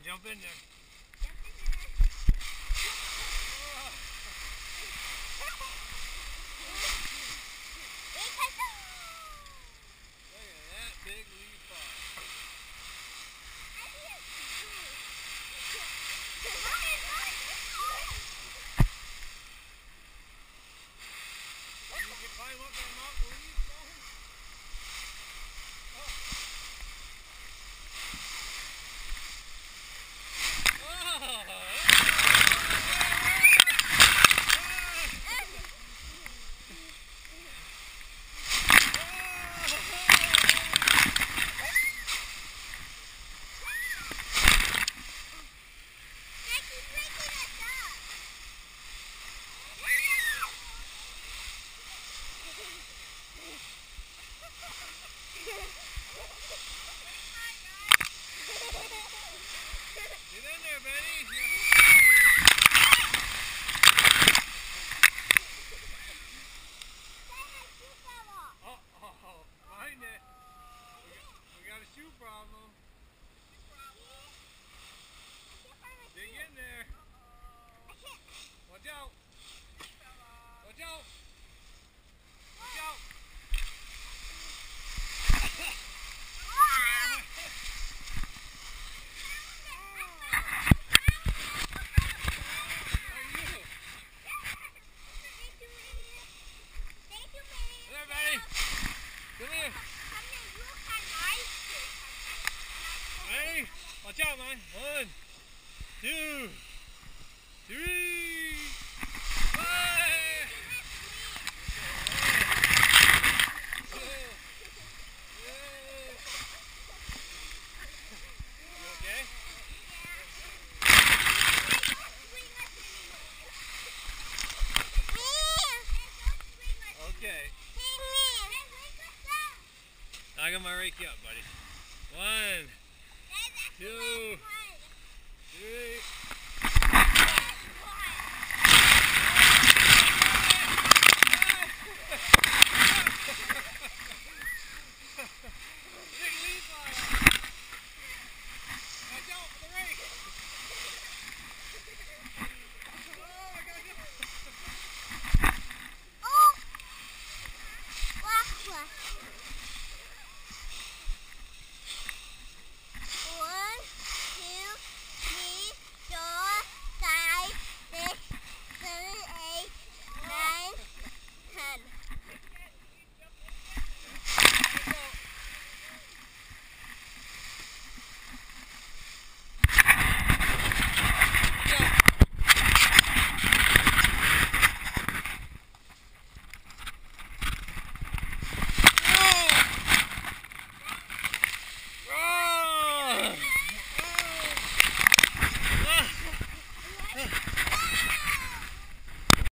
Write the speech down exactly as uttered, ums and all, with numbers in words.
jump in there. Big leaf pile. You can climb up that mountain leaf, Bones? Oh. Get in there, Betty. Oh, oh, find it. We got, we got a shoe problem. Dig in there. Watch out. Watch out. Watch out. Come here. Ready? Watch out, man. One, two, three.